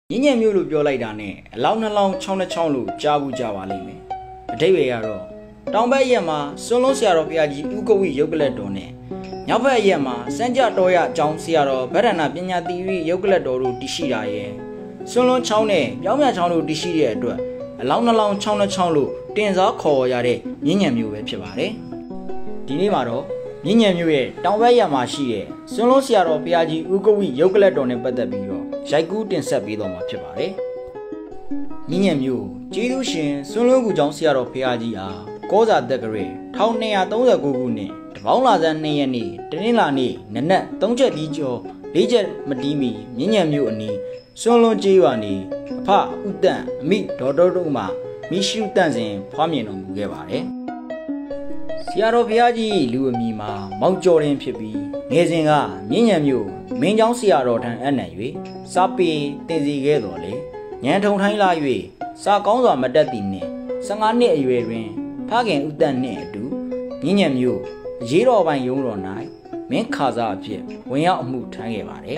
ညဉ့်မျိုးလို့ပြောလိုက်တာနဲ့အလောင်းနှလောင်း6နဲ့6လို့ကြားဘူးကြပါလိမ့်မယ်အတိတ်ပဲကတော့တောင်ဘက်ရက်မှာစွန်းလုံးဆရာတော်ဘုရားကြီးဥက္ကဝိရုပ်ကလတ်တော်နဲ့မြောက်ဘက်ရက်မှာစံကြတော်ရအကြောင်းဆရာတော်ဗဒ္ဒနာပညာသီရိရုပ်ကလတ်တော်တို့တည်ရှိတာရဲ့စွန်းလုံးချောင်းနဲ့ပြောင်းမြချောင်းတို့တည်ရှိတဲ့အတွက်အလောင်းနှလောင်း6နဲ့6လို့တင်စားခေါ်ရတဲ့ညဉ့်မျိုးပဲဖြစ်ပါတယ်ဒီနေ့မှာတော့ညဉ့်မျိုးရဲ့တောင်ဘက်ရက်မှာရှိတဲ့စွန်းလုံးဆရာတော်ဘုရားကြီးဥက္ကဝိရုပ်ကလတ်တော်နဲ့ပတ်သက်ပြီးတော့ရိုက်ကူးတင်ဆက်ပေးတော်မှာဖြစ်ပါတယ်။ညဉ့်မျိုးကျေးဇူးရှင်စွန်းလုံးကူကျောင်းဆရာတော်ဘုရားကြီးအားကောဇာတက္ကရာ1239ခုနှစ်တပေါင်းလာဇန်2ရက်နေ့တနင်္လာနေ့နနက်3ချက်တီးကျော်4ချက်မတီးမီညဉ့်မျိုးအနီးစွန်းလုံးကျေးရွာနေအဖဥတန့်အမိဒေါ်တော်တို့မှမိရှုတန့်စဉ်ဖွားမြင်တော်မူခဲ့ပါတယ်။ဆရာတော်ဘုရားကြီးလူအမိမှာမောင်ကျော်ရင်ဖြစ်ပြီးငယ်စဉ်ကညဉ့်မျိုးမင်းကျောင်းဆရာတော်ထံအနံ့၍စာပေတင်စီခဲ့တော်လေညံထုံထိုင်းလာ၍စာကောင်းစွာမတက်သည်နှင့်15နှစ်အရွယ်တွင်ဖခင်ဥတန့်နှင့်အတူညဉ့်မျိုးအရေးတော်ပိုင်ရုံးတော်၌မင်းခါစားအဖြစ်ဝင်ရောက်အမှုထမ်းခဲ့ပါတယ်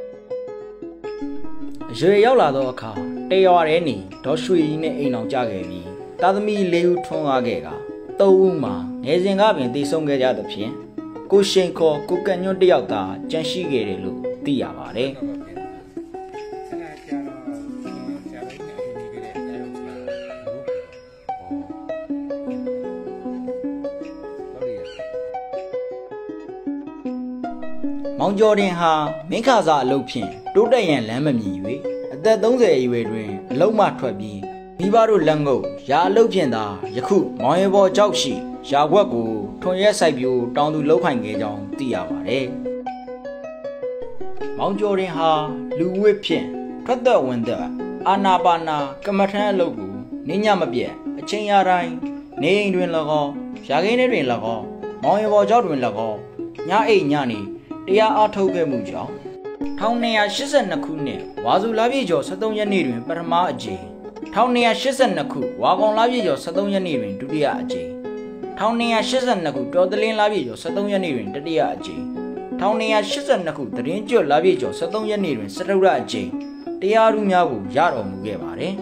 အရွယ်ရောက်လာသောအခါတရွာထဲနေဒေါ်ရွှေကြီးနှင့်အိမ်အောင်ကြခဲ့ပြီးတာသမီ4ဦးထွန်းကားခဲ့က3ဦးမှာငယ်စဉ်ကပင်တည်ဆုံခဲ့ကြသဖြင့်ကိုရှိန်ခေါ်ကိုကညွန့်တယောက်သာကြန့်ရှိခဲ့တယ်လို့သိရပါတယ်မောင်ကျော်တင်ဟာမင်းခါစာအလုပ်ဖြင့်တိုးတက်ရန်လမ်းမမြင်၍အသက်30အရွယ်တွင်အလုံးမထွက်ပြီးမိဘတို့လက်ငုပ်ရာအလုပ်ဖြင့်သာယခုမောင်ရဘော်ကြောက်ရှိရာခွက်ကိုထွန်ရက်ဆိုင်ပြိုတောင်သူလှုပ်ခိုင်ခဲ့ကြောင်းသိရပါတယ်။မောင်ကျော်တင်ဟာလူဝစ်ဖြင့်ထွက်သက်ဝင်သက်အာနာပါနာကမ္မထမ်းအလုပ်ကိုနေညမပြတ်အချိန်ရာတိုင်းနေအိမ်တွင်၎င်းရာခင်းထဲတွင်၎င်းမောင်ရဘော်ကြောက်တွင်၎င်းညအိမ်ညနေတရားအားထုတ်ခဲ့မှုကြောင့်1282ခုနှစ်ဝါစုလပြည့်ကျော်73ရက်နေ့တွင်ပထမအကြိမ်1282ခုဝါကောင်လပြည့်ကျော်73ရက်နေ့တွင်ဒုတိယအကြိမ်1282ခုတော်တလင်းလပြည့်ကျော်73ရက်နေ့တွင်တတိယအကြိမ်1282ခုသတင်းကျွတ်လပြည့်ကျော်73ရက်နေ့တွင်စတုရအကြိမ်တရားဓုများကိုရတော်မူခဲ့ပါတယ်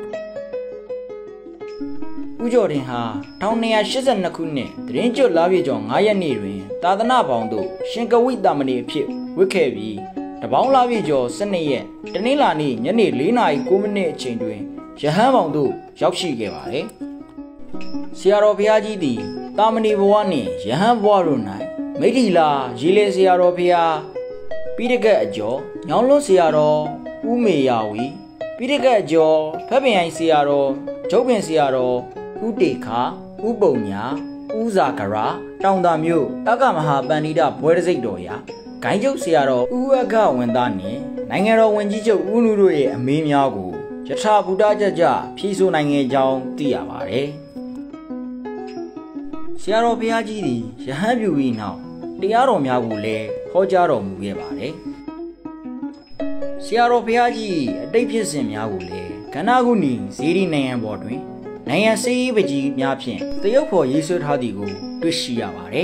။ဦးကျော်တင်ဟာ1282ခုနှစ်သတင်းကျွတ်လပြည့်ကျော်9ရက်နေ့တွင်သာသနာပေါင်းသို့ရှင်ကဝိတာမဏေအဖြစ်ဝတ်ခဲ့ပြီးတပေါင်းလပြည့်ကျော်12ရက်တနင်္လာနေ့ညနေ4:09မိနစ်အချိန်တွင်ရဟန်းပေါင်းသို့ရောက်ရှိခဲ့ပါတယ်။ဆရာတော်ဘုရားကြီးသည်တာမဏေဘဝနှင့်ယဟန်ဘဝတို့၌မိထီလာရေလေဆရာတော်ဘုရားပိဋကတ်အကျော်ညောင်းလွန်းဆရာတော်ဦးမေယာဝီပိဋကတ်အကျော်ဖက်ပင်အိုင်ဆရာတော်ဂျုတ်ပင်ဆရာတော်ဦးတေခါဦးပုံညာဦးဇာကရာတောင်သာမြို့တက္ကမဟာပန္နိတဘွဲတစိတ်တော်ရာဂိုင်းကျုပ်ဆရာတော်ဦးအက္ခဝန်သားနှင့်နိုင်ငံတော်ဝန်ကြီးချုပ်ဦးနုတို့ရဲ့အမေးများကိုယထာဘုဒ္ဓကြကြဖြေဆိုနိုင်ခဲ့ကြောင်းသိရပါတယ်ဆရာတော်ဘုရားကြီးသည်ယဟန်ပြုပြီးနောက်တရားတော်များကိုလည်းဟောကြားတော်မူခဲ့ပါတယ်ဆရာတော်ဘုရားကြီးအတိတ်ဖြစ်စဉ်များကိုလည်းကဏ္ဍကုဏီဇေဒီနိုင်ငံပေါ်တွင်နိုင်ငံစေးပကြီးများဖြင့်တရုတ်ဖော်ရေးဆွဲထားသည်ကိုတွေ့ရှိရပါတယ်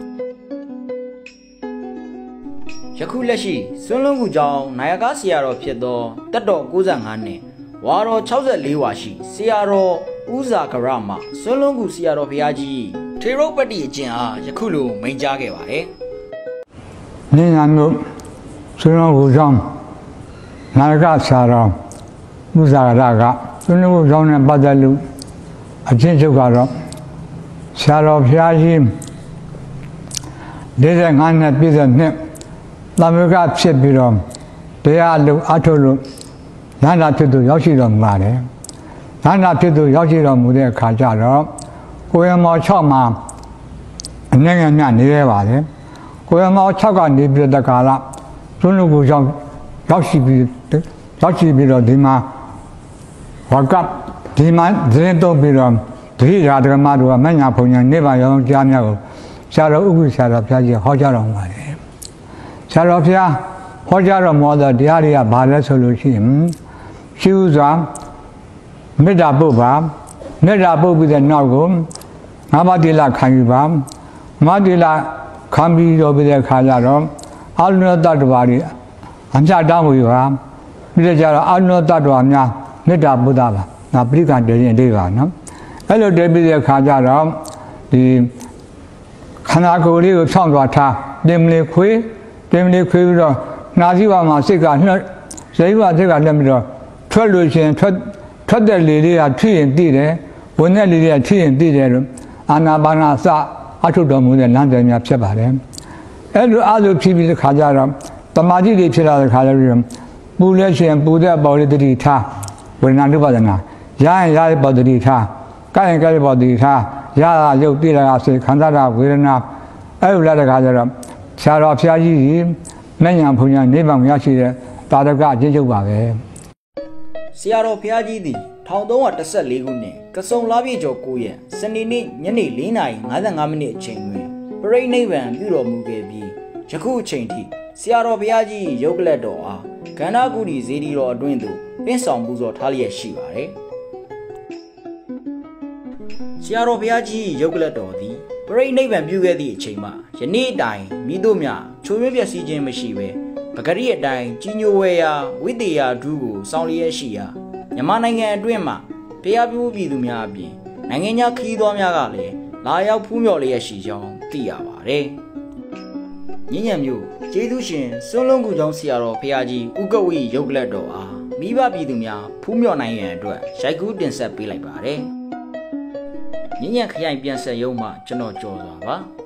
ယခုလက်ရှိစွန်းလုံးကူကျောင်းနာယကဆရာတော်ဖြစ်သောတက်တော်95နှစ်ဝါတော်64ဝါရှိဆရာတော်ဦးဇာကရမှစွန်းလုံးကူဆရာတော်ဘုရားကြီးထေရုပတ္တိအကျင့်အားယခုလိုမိန့်ကြားခဲ့ပါတယ်။နေညာမျိုးစွန်းလုံးကူကျောင်းနာယကဆရာတော်ဦးဇာကရကစွန်းလုံးကူကျောင်းနဲ့ပတ်သက်လို့အကျင့်ချုပ်ကတော့ဆရာတော်ဘုရားကြီး45နှစ်ပြည့်တဲ့နှစ်သမဂဖြစ်ပြီးတော့တရားလုံးအထုတ်လို့လန္တာဖြစ်သူရောက်ရှိတော်မူပါတယ်လန္တာဖြစ်သူရောက်ရှိတော်မူတဲ့အခါကျတော့ကိုရမော6မှာအနေငယ်မြနေရပါတယ်ကိုရမော6ကနေပြီးတဲ့ကာလကျွန်းလူကိုရောက်ရှိပြီးတော့ဒီမှာဝကပ်ဒီမှာသတင်းသုံးပြီးတော့ဒိဋ္ဌိရာဓမ္မတို့ကမညာဘုံညာနိဗ္ဗာန်ရောင်းကြားများကိုဆရာတော်ဥက္ကုဆရာတော်ဘုရားကြီးဟောကြားတော်မူပါတယ်ဆရာတော်ဘုရားဟောကြားတော်မူသောတရားတွေကဘာလဲဆိုလို့ရှိရင်ရှိဥစွာမေတ္တာပုတ်ပါမေတ္တာပုတ်ပြီးတဲ့နောက်ကိုငါးပါးတိလခံယူပါငါးတိလခံပြီးတော့ပြီးတဲ့အခါကျတော့အလုံးစုံတ attva တွေအမြတ်တောင်းဝေပါပြီးတော့ကျတော့အာနောတ္တဝါများမေတ္တာဘုဒ္ဓပါငါပရိက္ခတည်ခြင်းလေးပါနော်အဲ့လိုတည်ပြီးတဲ့အခါကျတော့ဒီခန္ဓာကိုယ်လေးကိုဖြောင်းသွားထားတင်မလေးခွေးပြီးတော့နှာစည်းပါမှာစိတ်ကနှက်စိတ်ပါစိတ်ကလက်ပြီးတော့ထွက်လို့ရှိရင်ထွက်တဲ့လေလေးကဖြစ်ရင်သိတယ်ဝင်တဲ့လေလေးကဖြစ်ရင်သိတယ်လို့အာနာပါနာစအထုတော်မူတဲ့လမ်းစဉ်များဖြစ်ပါတယ်အဲ့လိုအားလို့ဖြစ်ပြီးတဲ့ခါကျတော့တမာတိတွေဖြစ်လာတဲ့ခါကျတော့ပူလဲရှိရင်ပူတဲ့အပေါ်လေးတတိထားဝေဒနာနုပါဒနာရရင်ရတဲ့ပေါ်တတိထားကဲရင်ကဲတဲ့ပေါ်တတိထားရတာရုပ်ပြည့်တာစိတ်ခန္ဓာတာဝေဒနာအဲ့လိုလာတဲ့ခါကျတော့ဆရာတော်ဘုရားကြီးကြီးမဉ္ဇဉ်ဘုံညာနိဗ္ဗာန်ရရှိတဲ့တာရကအကျဉ်းချုပ်ပါပဲဆရာတော်ဘုရားကြီးသည်1314ခုနှစ်ကစုံလပြည့်ကျော်9ရက်စနေနေ့ညနေ4:55မိနစ်အချိန်တွင်ပရိနိဗ္ဗာန်ပြုတော်မူခဲ့ပြီးယခုအချိန်ထိဆရာတော်ဘုရားကြီးရုပ်ကလတ်တော်အားကန္နာကုတီဇေဒီတော်အတွင်းသို့ပင့်ဆောင်ပူဇော်ထားလျက်ရှိပါတယ်ဆရာတော်ဘုရားကြီးရုပ်ကလတ်တော်သည်ပရိနိဗ္ဗာန်ပြုခဲ့သည့်အချိန်မှယနေ့တိုင်မိတို့များချိုးရွံ့ပျက်စီးခြင်းမရှိဘဲပဂရိအတိုင်းကြီးညိုဝဲရာဝိတေယဒုကိုစောင့်လျက်ရှိရာမြန်မာနိုင်ငံအတွင်းမှာတရားပြုပြည်သူများအပြင်နိုင်ငံခြားခရီးသွားများကလည်းလာရောက်ဖူးမြော်လျက်ရှိကြောင်းသိရပါတယ်။ညဉ့်ညံမျိုးကျေးဇူးရှင်စွန်းလုံးကူကျောင်းဆရာတော်ဘုရားကြီးဥက္ကဝိရုပ်ကလတ်တော်အားမိဘပြည်သူများဖူးမြော်နိုင်ရန်အတွက်ရိုက်ကူးတင်ဆက်ပေးလိုက်ပါတယ်။ညဉ့်ညံခရိုင်ပြန်ဆက်ရုံးမှကျွန်တော်ကြော်စွာပါ။